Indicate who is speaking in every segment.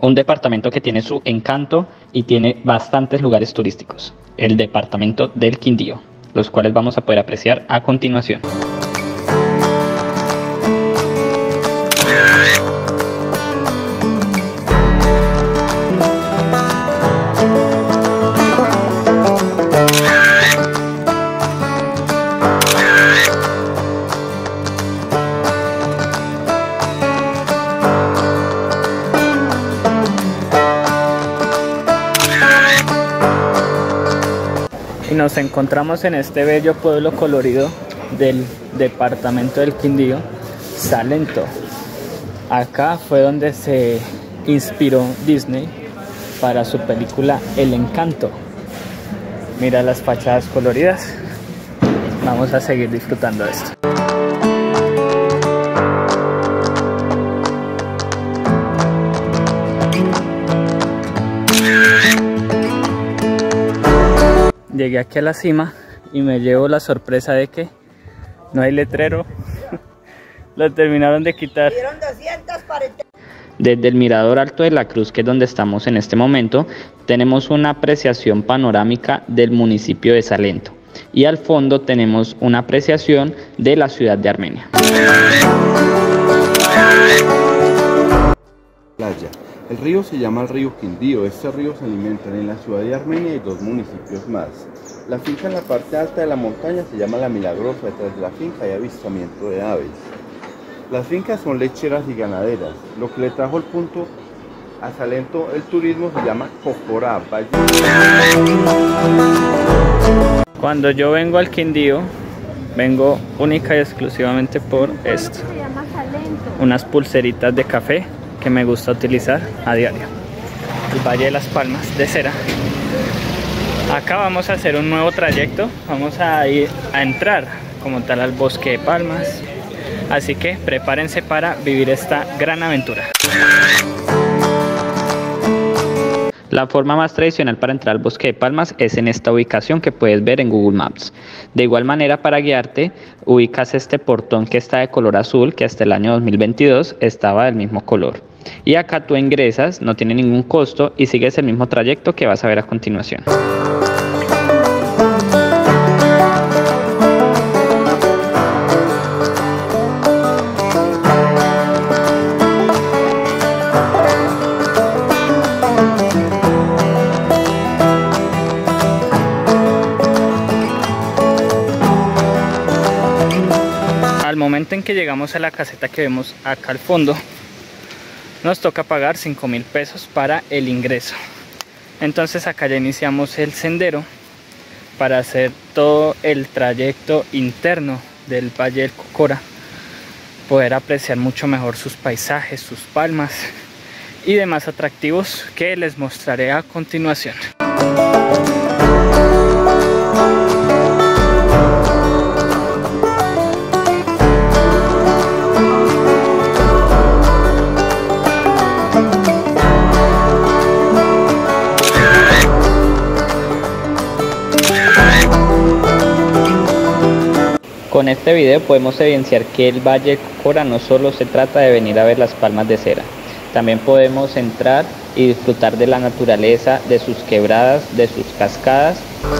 Speaker 1: Un departamento que tiene su encanto y tiene bastantes lugares turísticos, el departamento del Quindío, los cuales vamos a poder apreciar a continuación. Y nos encontramos en este bello pueblo colorido del departamento del Quindío, Salento. Acá fue donde se inspiró Disney para su película El Encanto. Mira las fachadas coloridas. Vamos a seguir disfrutando de esto. Llegué aquí a la cima y me llevo la sorpresa de que no hay letrero. Lo terminaron de quitar. Desde el mirador alto de la Cruz, que es donde estamos en este momento, tenemos una apreciación panorámica del municipio de Salento. Y al fondo tenemos una apreciación de la ciudad de Armenia.
Speaker 2: Playa. El río se llama el río Quindío. Este río se alimenta en la ciudad de Armenia y 2 municipios más. La finca en la parte alta de la montaña se llama La Milagrosa. Detrás de la finca hay avistamiento de aves. Las fincas son lecheras y ganaderas. Lo que le trajo el punto a Salento el turismo se llama Cocorá.
Speaker 1: Cuando yo vengo al Quindío, vengo única y exclusivamente por esto. Unas pulseritas de café que me gusta utilizar a diario. El Valle de las Palmas de Cera. Acá vamos a hacer un nuevo trayecto. Vamos a ir a entrar como tal al bosque de palmas. Así que prepárense para vivir esta gran aventura. La forma más tradicional para entrar al bosque de palmas es en esta ubicación que puedes ver en Google Maps. De igual manera, para guiarte, ubicas este portón que está de color azul, que hasta el año 2022 estaba del mismo color. Y acá tú ingresas, no tiene ningún costo y sigues el mismo trayecto que vas a ver a continuación. Al momento en que llegamos a la caseta que vemos acá al fondo, nos toca pagar 5.000 pesos para el ingreso. Entonces acá ya iniciamos el sendero para hacer todo el trayecto interno del Valle del Cocora, poder apreciar mucho mejor sus paisajes, sus palmas y demás atractivos que les mostraré a continuación. Con este video podemos evidenciar que el Valle del Cocora no solo se trata de venir a ver las palmas de cera, también podemos entrar y disfrutar de la naturaleza, de sus quebradas, de sus cascadas.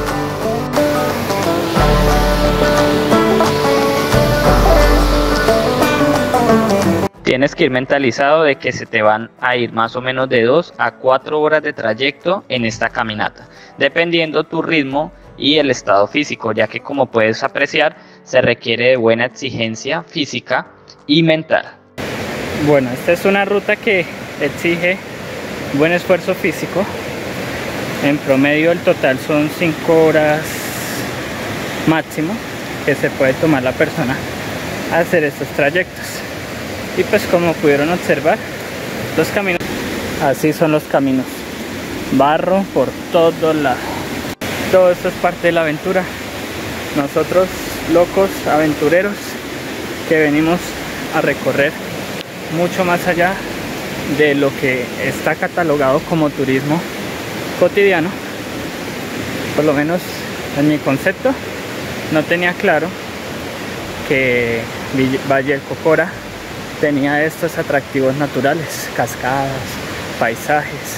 Speaker 1: Tienes que ir mentalizado de que se te van a ir más o menos de 2 a 4 horas de trayecto en esta caminata, dependiendo tu ritmo y el estado físico, ya que como puedes apreciar se requiere de buena exigencia física y mental. Bueno, esta es una ruta que exige buen esfuerzo físico. En promedio el total son 5 horas máximo que se puede tomar la persona a hacer estos trayectos. Y pues como pudieron observar, los caminos, así son los caminos, barro por todos lados. Todo esto es parte de la aventura. Nosotros, locos aventureros, que venimos a recorrer mucho más allá de lo que está catalogado como turismo cotidiano. Por lo menos en mi concepto no tenía claro que Valle del Cocora tenía estos atractivos naturales, cascadas, paisajes.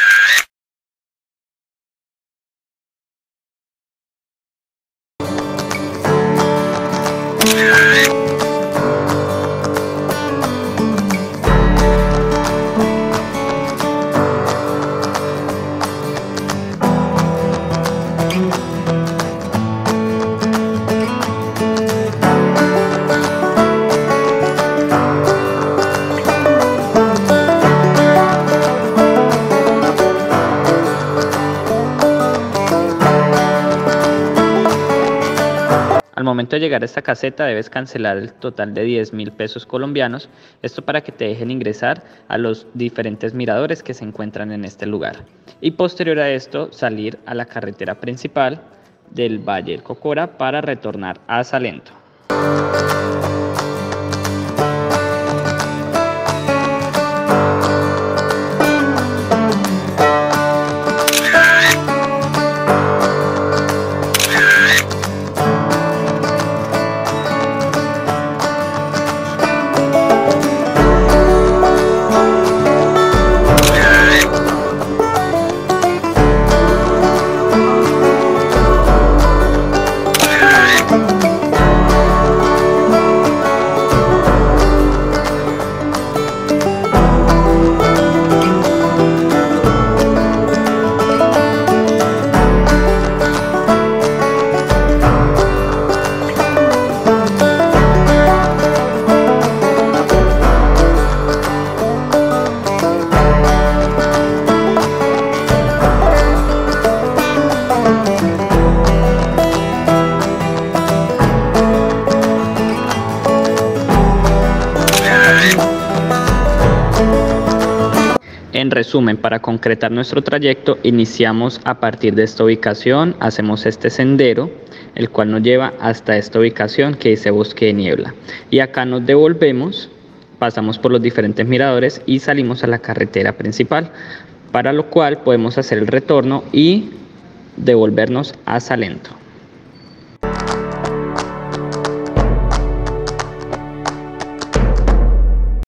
Speaker 1: Al momento de llegar a esta caseta debes cancelar el total de 10.000 pesos colombianos, esto para que te dejen ingresar a los diferentes miradores que se encuentran en este lugar. Y posterior a esto salir a la carretera principal del Valle del Cocora para retornar a Salento. En resumen, para concretar nuestro trayecto, iniciamos a partir de esta ubicación, hacemos este sendero, el cual nos lleva hasta esta ubicación que dice Bosque de Niebla. Y acá nos devolvemos, pasamos por los diferentes miradores y salimos a la carretera principal, para lo cual podemos hacer el retorno y devolvernos a Salento.